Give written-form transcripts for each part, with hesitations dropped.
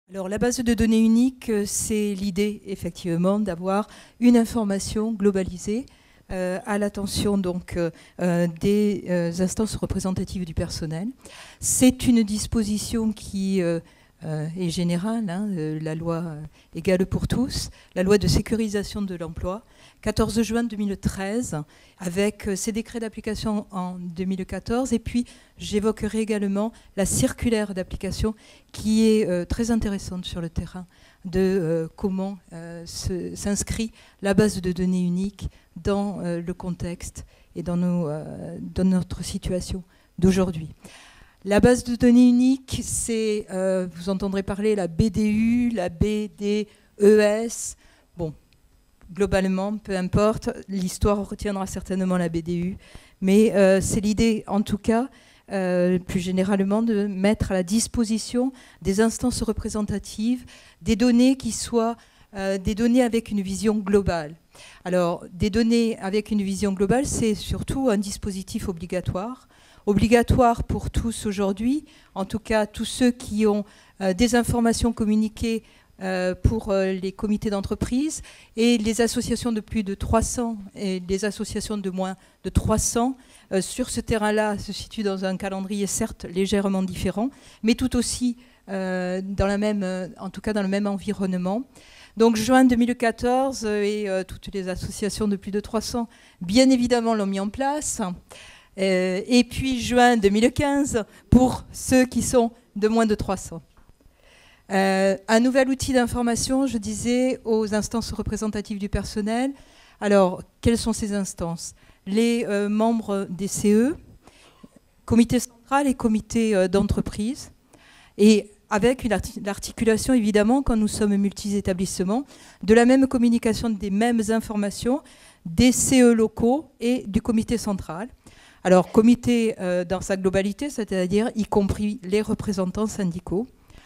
Alors, la base de données unique, c'est l'idée, effectivement, d'avoir une information globalisée à l'attention donc des instances représentatives du personnel. C'est une disposition qui est générale, hein, la loi égale pour tous, la loi de sécurisation de l'emploi, 14 juin 2013, avec ses décrets d'application en 2014. Et puis, j'évoquerai également la circulaire d'application qui est très intéressante sur le terrain de comment s'inscrit la base de données unique dans le contexte et dans notre situation d'aujourd'hui. La base de données unique, c'est, vous entendrez parler, la BDU, la BDES. Bon, globalement, peu importe, l'histoire retiendra certainement la BDU, mais c'est l'idée, en tout cas, plus généralement, de mettre à la disposition des instances représentatives des données qui soient des données avec une vision globale. Alors, des données avec une vision globale, c'est surtout un dispositif obligatoire pour tous aujourd'hui, en tout cas tous ceux qui ont des informations communiquées pour les comités d'entreprise et les associations de plus de 300 et les associations de moins de 300 sur ce terrain-là se situent dans un calendrier certes légèrement différent, mais tout aussi dans la même, en tout cas dans le même environnement. Donc juin 2014 et toutes les associations de plus de 300 bien évidemment l'ont mis en place. Et puis juin 2015 pour ceux qui sont de moins de 300. Un nouvel outil d'information, je disais, aux instances représentatives du personnel. Alors, quelles sont ces instances? Les membres des CE, comité central et comité d'entreprise, et avec l'articulation, évidemment, quand nous sommes multi-établissements, de la même communication des mêmes informations des CE locaux et du comité central. Alors, comité dans sa globalité, c'est-à-dire y compris les représentants syndicaux.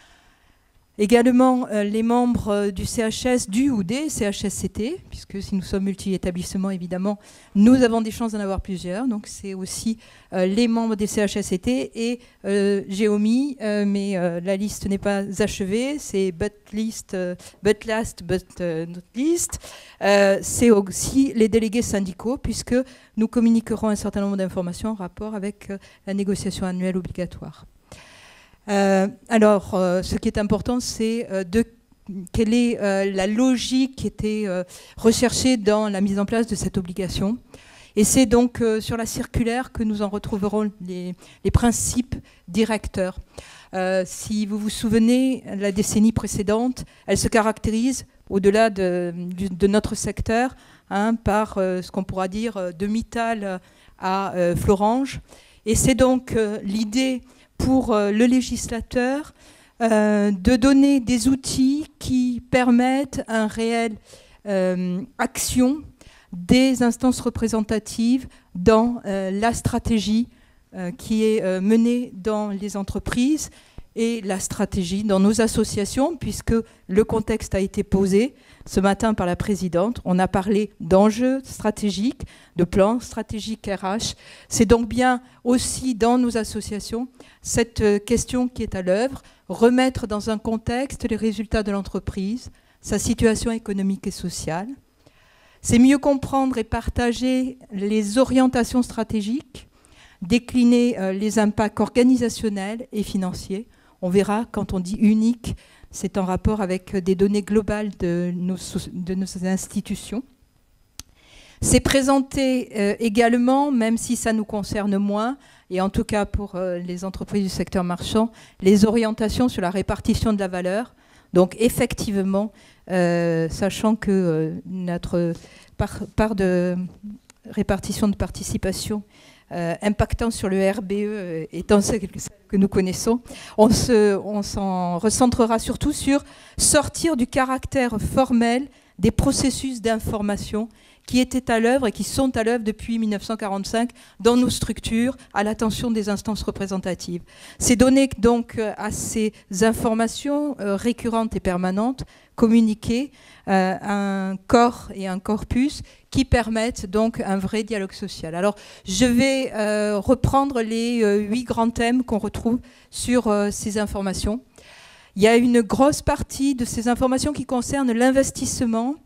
Également, les membres du CHS, du ou des CHSCT, puisque si nous sommes multi-établissements, évidemment, nous avons des chances d'en avoir plusieurs. Donc, c'est aussi les membres des CHSCT et j'ai omis, mais la liste n'est pas achevée. C'est but last, but not least. C'est aussi les délégués syndicaux, puisque nous communiquerons un certain nombre d'informations en rapport avec la négociation annuelle obligatoire. Alors, ce qui est important, c'est quelle est la logique qui était recherchée dans la mise en place de cette obligation. Et c'est donc sur la circulaire que nous en retrouverons les principes directeurs. Si vous vous souvenez, la décennie précédente, elle se caractérise, au-delà de notre secteur, hein, par ce qu'on pourra dire de Mittal à Florange. Et c'est donc l'idée pour le législateur de donner des outils qui permettent une réelle action des instances représentatives dans la stratégie qui est menée dans les entreprises et la stratégie dans nos associations, puisque le contexte a été posé ce matin par la présidente. On a parlé d'enjeux stratégiques, de plans stratégiques RH. C'est donc bien aussi dans nos associations cette question qui est à l'œuvre, remettre dans un contexte les résultats de l'entreprise, sa situation économique et sociale. C'est mieux comprendre et partager les orientations stratégiques, décliner les impacts organisationnels et financiers. On verra, quand on dit unique, c'est en rapport avec des données globales de nos institutions. C'est présenter également, même si ça nous concerne moins, et en tout cas pour les entreprises du secteur marchand, les orientations sur la répartition de la valeur. Donc effectivement, sachant que notre part de répartition de participation impactant sur le RBE étant celle que nous connaissons, on s'en recentrera surtout sur sortir du caractère formel des processus d'information qui étaient à l'œuvre et qui sont à l'œuvre depuis 1945 dans nos structures à l'attention des instances représentatives. C'est donner donc à ces informations récurrentes et permanentes, communiquées, un corps et un corpus qui permettent donc un vrai dialogue social. Alors, je vais reprendre les 8 grands thèmes qu'on retrouve sur ces informations. Il y a une grosse partie de ces informations qui concernent l'investissement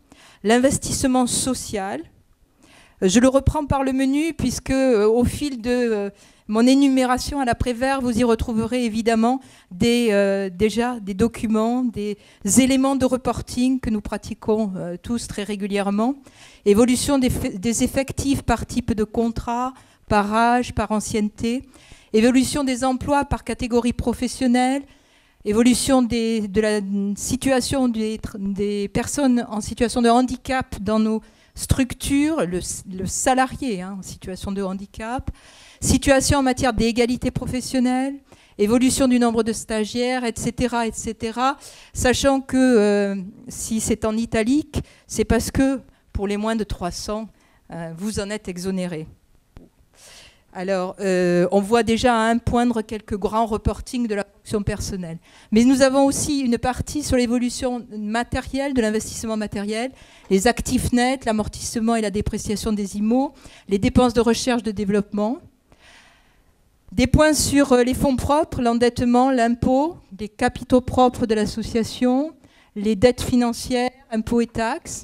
social. Je le reprends par le menu puisque au fil de mon énumération à l'après-vert, vous y retrouverez évidemment déjà des documents, des éléments de reporting que nous pratiquons tous très régulièrement. Évolution des effectifs par type de contrat, par âge, par ancienneté. Évolution des emplois par catégorie professionnelle. Évolution de la situation des personnes en situation de handicap dans nos structures, le salarié en situation de handicap, situation en matière d'égalité professionnelle, évolution du nombre de stagiaires, etc., etc. Sachant que si c'est en italique, c'est parce que pour les moins de 300, vous en êtes exonérés. Alors, on voit déjà poindre quelques grands reportings de la fonction personnelle. Mais nous avons aussi une partie sur l'évolution matérielle, de l'investissement matériel, les actifs nets, l'amortissement et la dépréciation des IMO, les dépenses de recherche de développement. Des points sur les fonds propres, l'endettement, l'impôt, les capitaux propres de l'association, les dettes financières, impôts et taxes.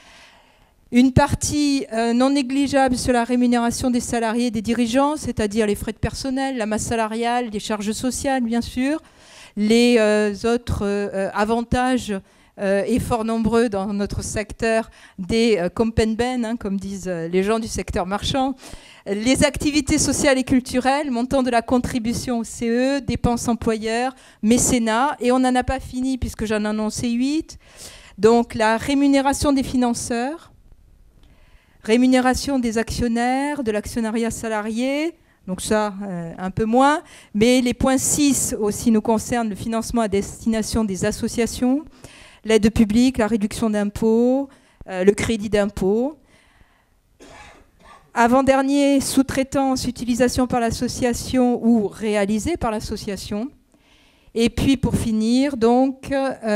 Une partie non négligeable sur la rémunération des salariés et des dirigeants, c'est-à-dire les frais de personnel, la masse salariale, les charges sociales, bien sûr, les autres avantages et fort nombreux dans notre secteur des Kompenben, comme disent les gens du secteur marchand, les activités sociales et culturelles, montant de la contribution au CE, dépenses employeurs, mécénat, et on n'en a pas fini puisque j'en ai annoncé 8. Donc la rémunération des financeurs, rémunération des actionnaires, de l'actionnariat salarié, donc ça, un peu moins. Mais les points 6 aussi nous concernent le financement à destination des associations, l'aide publique, la réduction d'impôts, le crédit d'impôt. Avant-dernier, sous-traitance, utilisation par l'association ou réalisée par l'association. Et puis pour finir, donc,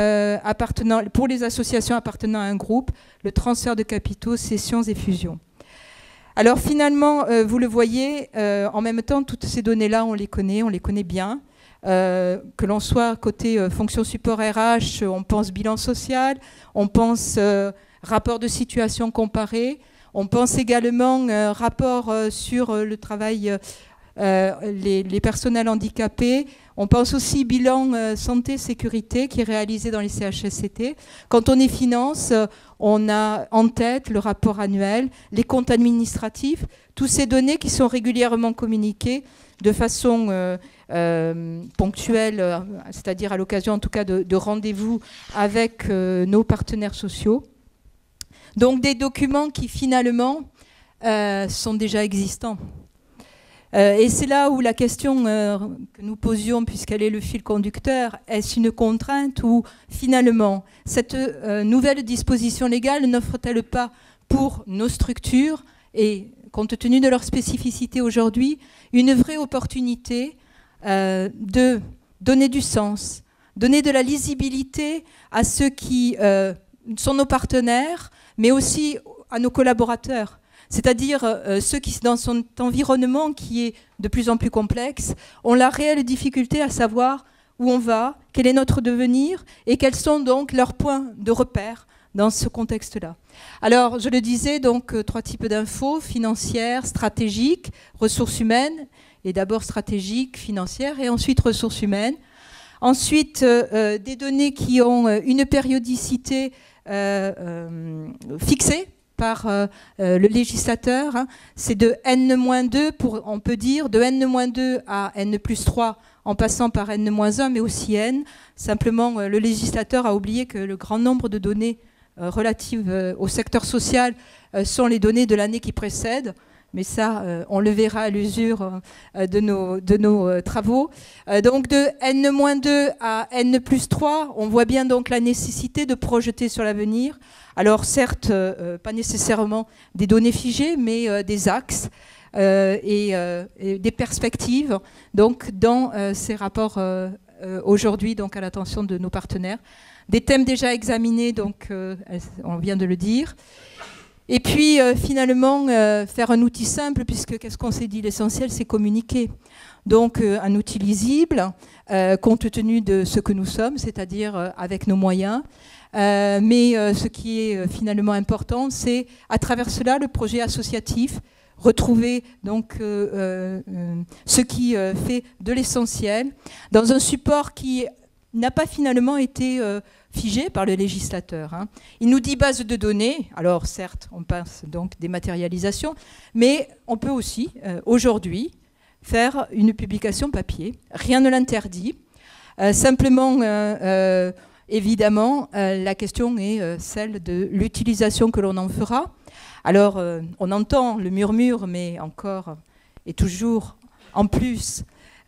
pour les associations appartenant à un groupe, le transfert de capitaux, cessions et fusions. Alors finalement, vous le voyez, en même temps, toutes ces données-là, on les connaît bien. Que l'on soit côté fonction support RH, on pense bilan social, on pense rapport de situation comparé, on pense également rapport sur le travail, les personnels handicapés. On pense aussi bilan santé-sécurité qui est réalisé dans les CHSCT. Quand on est finance, on a en tête le rapport annuel, les comptes administratifs, toutes ces données qui sont régulièrement communiquées de façon ponctuelle, c'est-à-dire à l'occasion en tout cas de rendez-vous avec nos partenaires sociaux. Donc des documents qui finalement sont déjà existants. Et c'est là où la question que nous posions, puisqu'elle est le fil conducteur, est-ce une contrainte ou finalement cette nouvelle disposition légale n'offre-t-elle pas pour nos structures et compte tenu de leur spécificité aujourd'hui, une vraie opportunité de donner du sens, donner de la lisibilité à ceux qui sont nos partenaires, mais aussi à nos collaborateurs. C'est-à-dire ceux qui, dans son environnement qui est de plus en plus complexe, ont la réelle difficulté à savoir où on va, quel est notre devenir et quels sont donc leurs points de repère dans ce contexte-là. Alors, je le disais, donc 3 types d'infos, financières, stratégiques, ressources humaines, et d'abord stratégiques, financières, et ensuite ressources humaines. Ensuite, des données qui ont une périodicité fixée par le législateur, c'est de N-2, on peut dire, de N-2 à N+3 en passant par N-1, mais aussi N. Simplement, le législateur a oublié que le grand nombre de données relatives au secteur social sont les données de l'année qui précède. Mais ça, on le verra à l'usure de nos travaux. Donc de N-2 à N+3, on voit bien donc la nécessité de projeter sur l'avenir. Alors certes, pas nécessairement des données figées, mais des axes et des perspectives donc, dans ces rapports aujourd'hui donc, à l'attention de nos partenaires. Des thèmes déjà examinés, donc on vient de le dire. Et puis finalement, faire un outil simple, puisque qu'est-ce qu'on s'est dit? L'essentiel, c'est communiquer. Donc un outil lisible, compte tenu de ce que nous sommes, c'est-à-dire avec nos moyens. Mais ce qui est finalement important, c'est à travers cela le projet associatif, retrouver donc ce qui fait de l'essentiel dans un support qui n'a pas finalement été figé par le législateur. Hein. Il nous dit base de données, alors certes on passe donc dématérialisation, mais on peut aussi aujourd'hui faire une publication papier, rien ne l'interdit. Simplement, évidemment, la question est celle de l'utilisation que l'on en fera. Alors, on entend le murmure, mais encore et toujours en plus.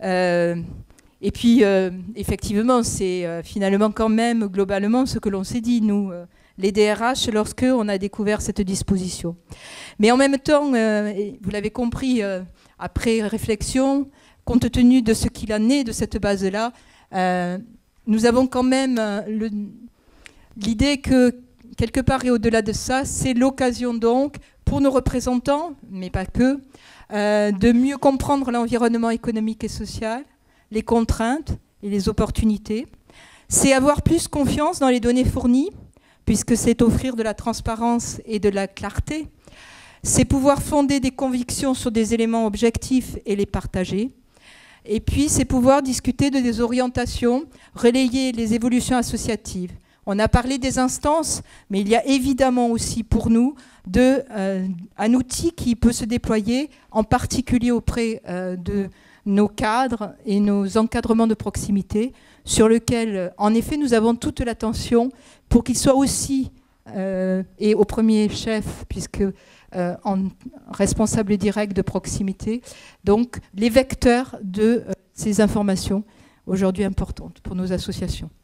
Et puis, effectivement, c'est finalement quand même globalement ce que l'on s'est dit, nous, les DRH, lorsque on a découvert cette disposition. Mais en même temps, vous l'avez compris, après réflexion, compte tenu de ce qu'il en est de cette base-là, nous avons quand même l'idée que, quelque part et au-delà de ça, c'est l'occasion donc, pour nos représentants, mais pas que, de mieux comprendre l'environnement économique et social, les contraintes et les opportunités. C'est avoir plus confiance dans les données fournies, puisque c'est offrir de la transparence et de la clarté. C'est pouvoir fonder des convictions sur des éléments objectifs et les partager. Et puis, c'est pouvoir discuter de des orientations, relayer les évolutions associatives. On a parlé des instances, mais il y a évidemment aussi pour nous un outil qui peut se déployer, en particulier auprès de nos cadres et nos encadrements de proximité, sur lequel, en effet, nous avons toute l'attention pour qu'ils soient aussi, et au premier chef, puisque en responsable direct de proximité, donc les vecteurs de ces informations aujourd'hui importantes pour nos associations.